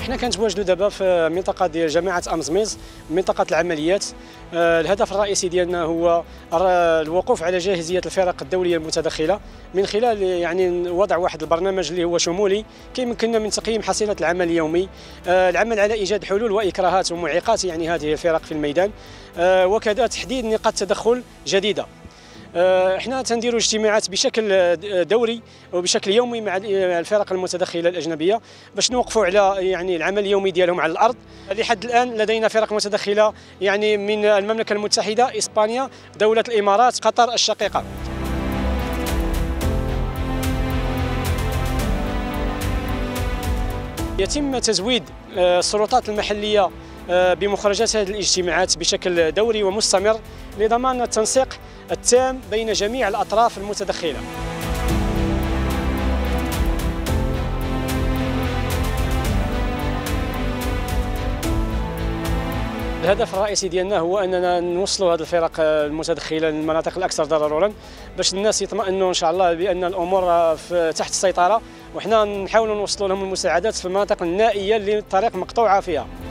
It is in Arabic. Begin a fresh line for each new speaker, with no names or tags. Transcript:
حنا كنتواجدوا دابا في منطقه ديال جامعه امزميز، منطقه العمليات. الهدف الرئيسي ديالنا هو الوقوف على جاهزيه الفرق الدوليه المتدخله من خلال يعني وضع واحد البرنامج اللي هو شمولي كيمكننا من تقييم حصيله العمل اليومي، العمل على ايجاد حلول واكراهات ومعيقات يعني هذه الفرق في الميدان، وكذا تحديد نقاط تدخل جديده. احنا تنديروا اجتماعات بشكل دوري وبشكل يومي مع الفرق المتدخله الاجنبيه باش نوقفوا على يعني العمل اليومي ديالهم على الارض. لحد الان لدينا فرق متدخله يعني من المملكه المتحده، اسبانيا، دوله الامارات، قطر الشقيقه. يتم تزويد السلطات المحليه بمخرجات هذه الاجتماعات بشكل دوري ومستمر لضمان التنسيق التام بين جميع الأطراف المتدخلة. الهدف الرئيسي ديالنا هو أننا نوصلوا هذه الفرق المتدخلة للمناطق الأكثر ضررا باش الناس يطمئنوا إن شاء الله بأن الأمور تحت السيطرة، وحنا نحاولوا نوصلوا لهم المساعدات في المناطق النائية اللي الطريق مقطوعة فيها.